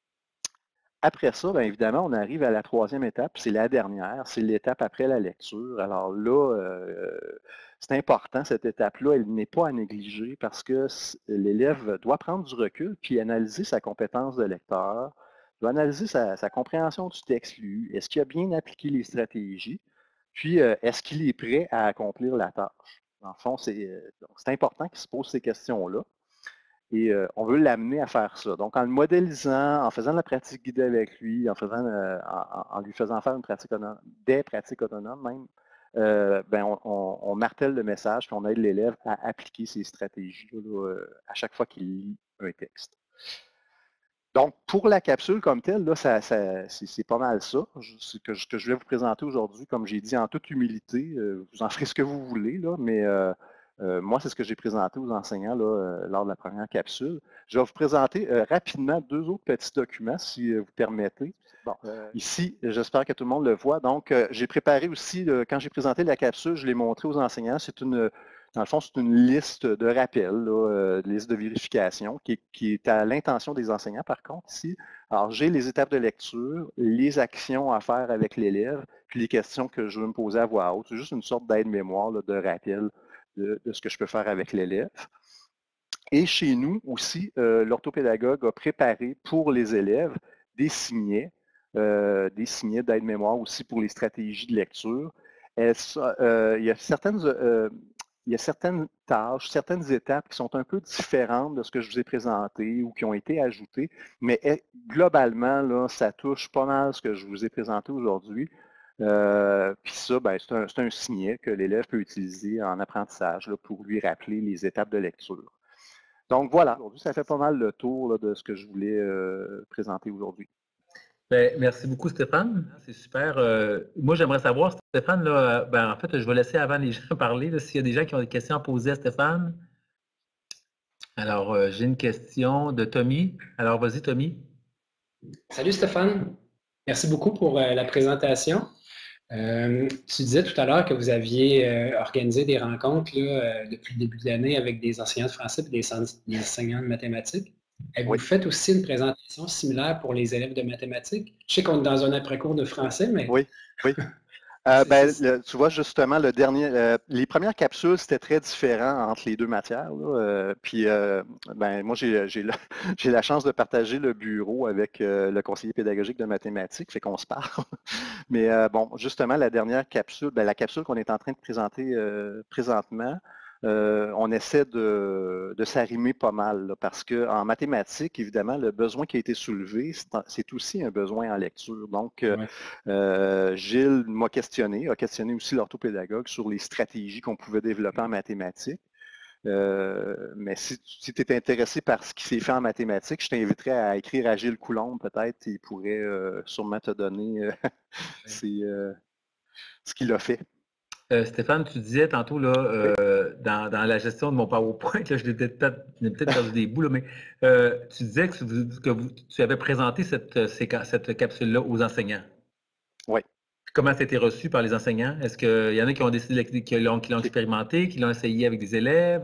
Après ça, bien évidemment, on arrive à la troisième étape, c'est la dernière, c'est l'étape après la lecture. Alors là, euh, c'est important, cette étape-là, elle n'est pas à négliger parce que l'élève doit prendre du recul puis analyser sa compétence de lecteur, doit analyser sa, sa compréhension du texte lu, est-ce qu'il a bien appliqué les stratégies, puis euh, est-ce qu'il est prêt à accomplir la tâche. Dans le fond, c'est important qu'il se pose ces questions-là. Et euh, on veut l'amener à faire ça. Donc, en le modélisant, en faisant de la pratique guidée avec lui, en, faisant, euh, en, en lui faisant faire une pratique autonome, des pratiques autonomes même, euh, ben on, on, on martèle le message et on aide l'élève à appliquer ces stratégies là, euh, à chaque fois qu'il lit un texte. Donc, pour la capsule comme telle, là, ça, ça, c'est pas mal ça ce que, je, que je vais vous présenter aujourd'hui. Comme j'ai dit, en toute humilité, euh, vous en ferez ce que vous voulez, là, mais euh, Euh, moi, c'est ce que j'ai présenté aux enseignants là, euh, lors de la première capsule. Je vais vous présenter euh, rapidement deux autres petits documents, si euh, vous permettez. Bon, euh, ici, j'espère que tout le monde le voit. Donc, euh, j'ai préparé aussi, euh, quand j'ai présenté la capsule, je l'ai montré aux enseignants. C'est une, dans le fond, c'est une liste de rappels, là, euh, une liste de vérification qui, qui est à l'intention des enseignants, par contre, ici. Alors, j'ai les étapes de lecture, les actions à faire avec l'élève, puis les questions que je veux me poser à voix haute. C'est juste une sorte d'aide-mémoire, de rappel de, de ce que je peux faire avec l'élève. Et chez nous aussi, euh, l'orthopédagogue a préparé pour les élèves des signets, euh, des signets d'aide-mémoire aussi pour les stratégies de lecture. Elle, euh, il y a certaines, euh, il y a certaines tâches, certaines étapes qui sont un peu différentes de ce que je vous ai présenté ou qui ont été ajoutées, mais globalement, là, ça touche pas mal ce que je vous ai présenté aujourd'hui. Euh, Puis ça, ben, c'est un, un signet que l'élève peut utiliser en apprentissage là, pour lui rappeler les étapes de lecture. Donc voilà, aujourd'hui, ça fait pas mal le tour là, de ce que je voulais euh, présenter aujourd'hui. Ben, merci beaucoup, Stéphane. C'est super. Euh, moi, j'aimerais savoir, Stéphane, là, ben, en fait, je vais laisser avant les gens parler, s'il y a des gens qui ont des questions à poser à Stéphane. Alors, euh, j'ai une question de Tommy. Alors, vas-y, Tommy. Salut, Stéphane. Merci beaucoup pour euh, la présentation. Euh, tu disais tout à l'heure que vous aviez euh, organisé des rencontres là, euh, depuis le début de l'année avec des enseignants de français et des, des enseignants de mathématiques. Avez-vous Oui. fait aussi une présentation similaire pour les élèves de mathématiques? Je sais qu'on est dans un après-cours de français, mais... Oui, oui. Euh, ben, le, tu vois, justement, le dernier, euh, les premières capsules, c'était très différent entre les deux matières. Là, euh, puis, euh, ben, moi, j'ai la, la chance de partager le bureau avec euh, le conseiller pédagogique de mathématiques, fait qu'on se parle. Mais euh, bon, justement, la dernière capsule, ben, la capsule qu'on est en train de présenter euh, présentement, Euh, on essaie de, de s'arrimer pas mal, là, parce qu'en mathématiques, évidemment, le besoin qui a été soulevé, c'est aussi un besoin en lecture. Donc, ouais. euh, Gilles m'a questionné, a questionné aussi l'orthopédagogue sur les stratégies qu'on pouvait développer en mathématiques. Euh, mais si, si tu es intéressé par ce qui s'est fait en mathématiques, je t'inviterais à écrire à Gilles Coulombe, peut-être, il pourrait euh, sûrement te donner euh, ses, euh, ce qu'il a fait. Euh, Stéphane, tu disais tantôt là, euh, dans, dans la gestion de mon PowerPoint, là, je l'ai peut-être peut perdu des bouts, là, mais euh, tu disais que, vous, que vous, tu avais présenté cette, cette capsule-là aux enseignants. Oui. Comment ça a été reçu par les enseignants? Est-ce qu'il y en a qui ont décidé, qui l'ont expérimenté, qui l'ont essayé avec des élèves?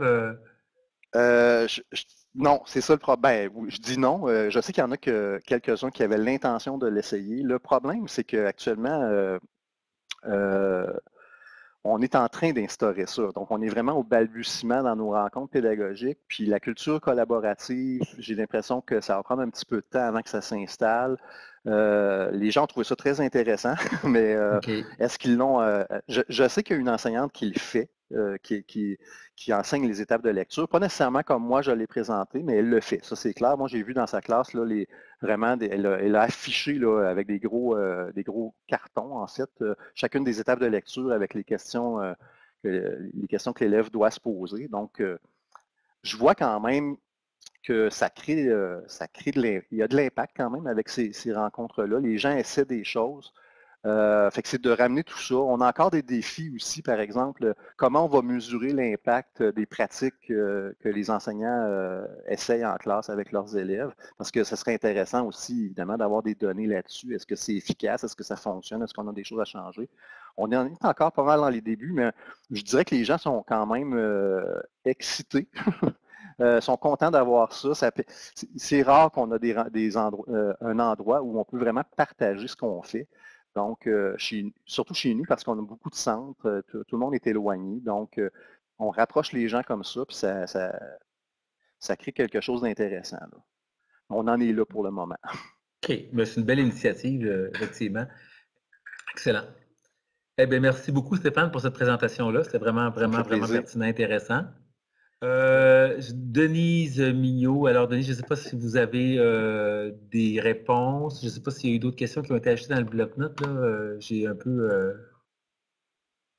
Euh, je, je, non, c'est ça le problème. Ben, je dis non. Euh, je sais qu'il y en a que quelques-uns qui avaient l'intention de l'essayer. Le problème, c'est qu'actuellement, euh, euh, on est en train d'instaurer ça. Donc, on est vraiment au balbutiement dans nos rencontres pédagogiques. Puis la culture collaborative, j'ai l'impression que ça va prendre un petit peu de temps avant que ça s'installe. Euh, les gens ont trouvé ça très intéressant, mais euh, okay. est-ce qu'ils l'ont... Euh, je, je sais qu'il y a une enseignante qui le fait, euh, qui, qui, qui enseigne les étapes de lecture. Pas nécessairement comme moi je l'ai présenté, mais elle le fait. Ça, c'est clair. Moi, j'ai vu dans sa classe, là, les, vraiment, des, elle, a, elle a affiché là, avec des gros, euh, des gros cartons, en fait, euh, chacune des étapes de lecture avec les questions, euh, que, les questions que l'élève doit se poser. Donc, euh, je vois quand même que ça crée, euh, ça crée de l'impact. Il y a de l'impact quand même avec ces, ces rencontres-là. Les gens essaient des choses. Euh, fait que c'est de ramener tout ça. On a encore des défis aussi, par exemple, comment on va mesurer l'impact des pratiques euh, que les enseignants euh, essayent en classe avec leurs élèves, parce que ce serait intéressant aussi, évidemment, d'avoir des données là-dessus. Est-ce que c'est efficace? Est-ce que ça fonctionne? Est-ce qu'on a des choses à changer? On est encore pas mal dans les débuts, mais je dirais que les gens sont quand même euh, excités. Euh, sont contents d'avoir ça. ça c'est rare qu'on a des, des endroits, euh, un endroit où on peut vraiment partager ce qu'on fait. Donc, euh, chez, surtout chez nous, parce qu'on a beaucoup de centres, euh, tout, tout le monde est éloigné. Donc, euh, on rapproche les gens comme ça, puis ça, ça, ça crée quelque chose d'intéressant. On en est là pour le moment. OK. Ben, c'est une belle initiative, euh, effectivement. Excellent. Eh bien, merci beaucoup, Stéphane, pour cette présentation-là. C'était vraiment, vraiment, vraiment pertinent, intéressant. Euh, Denise Mignot. Alors, Denise, je ne sais pas si vous avez euh, des réponses. Je ne sais pas s'il y a eu d'autres questions qui ont été ajoutées dans le bloc-notes. Euh, J'ai un peu... Euh,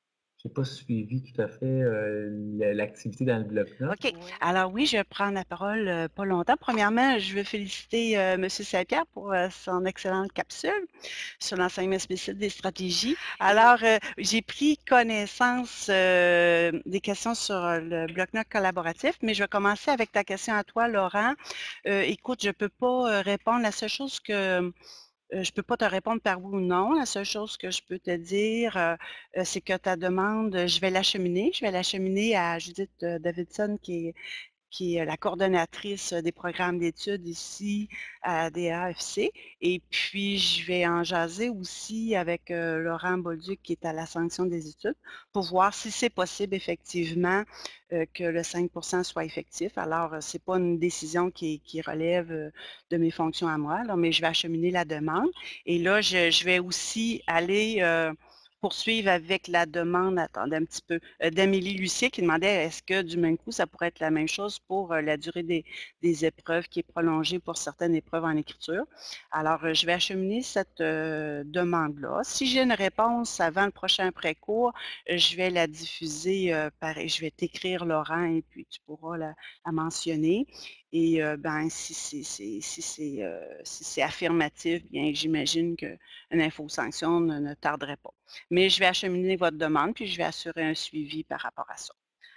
n'ai pas suivi tout à fait euh, l'activité dans le bloc-notes. OK. Alors oui, je vais prendre la parole euh, pas longtemps. Premièrement, je veux féliciter euh, M. Saint-Pierre pour euh, son excellente capsule sur l'enseignement spécial des stratégies. Alors, euh, j'ai pris connaissance euh, des questions sur le bloc-notes collaboratif, mais je vais commencer avec ta question à toi, Laurent. Euh, écoute, je ne peux pas répondre. La seule chose que Euh, je ne peux pas te répondre par oui ou non. La seule chose que je peux te dire, euh, euh, c'est que ta demande, euh, je vais l'acheminer. Je vais l'acheminer à Judith euh, Davidson, qui est, qui est la coordonnatrice des programmes d'études ici à D A F C. Et puis, je vais en jaser aussi avec euh, Laurent Bolduc, qui est à la sanction des études, pour voir si c'est possible effectivement euh, que le cinq pour cent soit effectif. Alors, euh, ce n'est pas une décision qui, qui relève euh, de mes fonctions à moi, là, mais je vais acheminer la demande. Et là, je, je vais aussi aller euh, poursuivre avec la demande, attendez un petit peu, euh, d'Amélie Lucier qui demandait est-ce que du même coup, ça pourrait être la même chose pour euh, la durée des, des épreuves qui est prolongée pour certaines épreuves en écriture. Alors, euh, je vais acheminer cette euh, demande-là. Si j'ai une réponse avant le prochain précours, euh, je vais la diffuser, euh, par, je vais t'écrire, Laurent, et puis tu pourras la, la mentionner. Et euh, ben, si c'est si si euh, si affirmatif, bien j'imagine qu'une info-sanction ne, ne tarderait pas. Mais je vais acheminer votre demande, puis je vais assurer un suivi par rapport à ça.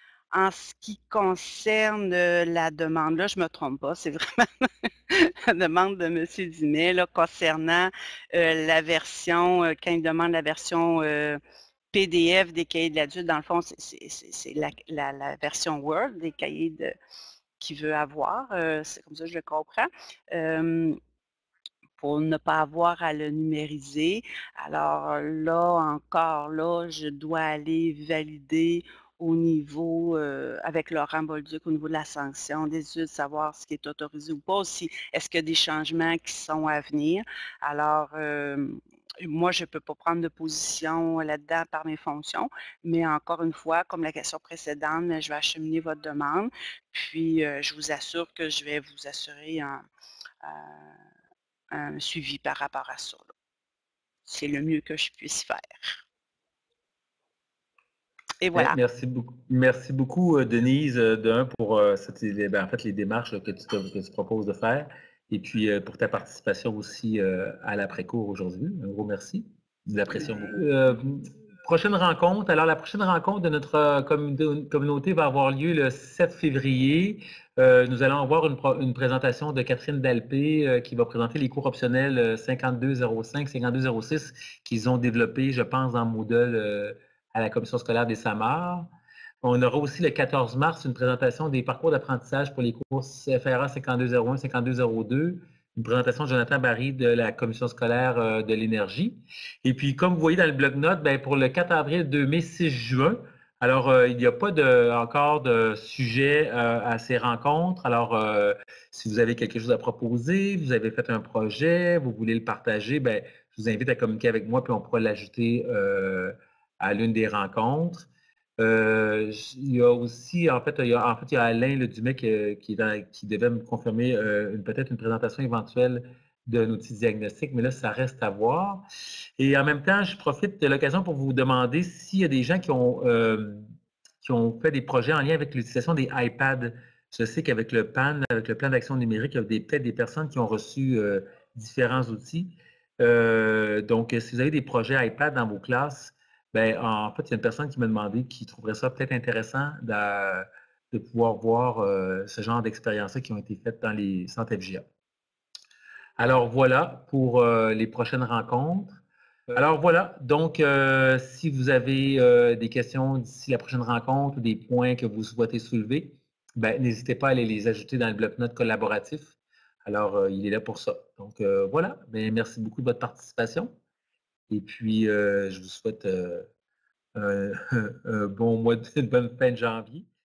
En ce qui concerne la demande, là, je ne me trompe pas, c'est vraiment la demande de M. Dumais là, concernant euh, la version, euh, quand il demande la version euh, P D F des cahiers de l'adulte, dans le fond, c'est la, la, la version Word des cahiers de qu'il veut avoir, euh, c'est comme ça que je le comprends, euh, pour ne pas avoir à le numériser. Alors là, encore là, je dois aller valider au niveau, euh, avec Laurent Bolduc, au niveau de la sanction des études, savoir ce qui est autorisé ou pas, aussi, est-ce qu'il y a des changements qui sont à venir. Alors, euh, moi, je ne peux pas prendre de position là-dedans par mes fonctions, mais encore une fois, comme la question précédente, je vais acheminer votre demande, puis euh, je vous assure que je vais vous assurer un, un, un suivi par rapport à ça. C'est le mieux que je puisse faire. Et voilà. Merci beaucoup, merci beaucoup Denise, d'un pour euh, cette, ben, en fait, les démarches là, que, tu te, que tu proposes de faire, et puis euh, pour ta participation aussi euh, à l'après-cours aujourd'hui. Un gros merci. De l'apprécions beaucoup. Euh, prochaine rencontre. Alors, la prochaine rencontre de notre communauté va avoir lieu le sept février. Euh, nous allons avoir une, une présentation de Catherine Dalpé euh, qui va présenter les cours optionnels cinquante-deux zéro cinq, cinquante-deux zéro six qu'ils ont développés, je pense, dans Moodle euh, à la commission scolaire des Samars. On aura aussi le quatorze mars une présentation des parcours d'apprentissage pour les cours F R A cinquante-deux zéro un, cinquante-deux zéro deux, une présentation de Jonathan Barry de la commission scolaire de l'énergie. Et puis, comme vous voyez dans le bloc-notes, ben, pour le quatre avril, deux mai, six juin, alors euh, il n'y a pas de, encore de sujet euh, à ces rencontres. Alors, euh, si vous avez quelque chose à proposer, vous avez fait un projet, vous voulez le partager, ben, je vous invite à communiquer avec moi, puis on pourra l'ajouter euh, à l'une des rencontres. Euh, il y a aussi, en fait, il y a, en fait, il y a Alain Le Dumais qui, qui, dans, qui devait me confirmer euh, peut-être une présentation éventuelle d'un outil diagnostic, mais là, ça reste à voir. Et en même temps, je profite de l'occasion pour vous demander s'il y a des gens qui ont, euh, qui ont fait des projets en lien avec l'utilisation des iPads. Je sais qu'avec le P A N, avec le plan d'action numérique, il y a peut-être des personnes qui ont reçu euh, différents outils. Euh, donc, si vous avez des projets iPad dans vos classes, ben, en fait, il y a une personne qui m'a demandé qui trouverait ça peut-être intéressant de, de pouvoir voir euh, ce genre d'expériences-là qui ont été faites dans les centres F J A. Alors voilà pour euh, les prochaines rencontres. Alors voilà, donc euh, si vous avez euh, des questions d'ici la prochaine rencontre ou des points que vous souhaitez soulever, ben, n'hésitez pas à aller les ajouter dans le bloc-notes collaboratif. Alors, euh, il est là pour ça. Donc euh, voilà, ben, merci beaucoup de votre participation. Et puis, euh, je vous souhaite euh, un, un bon mois, de, une bonne fin de janvier.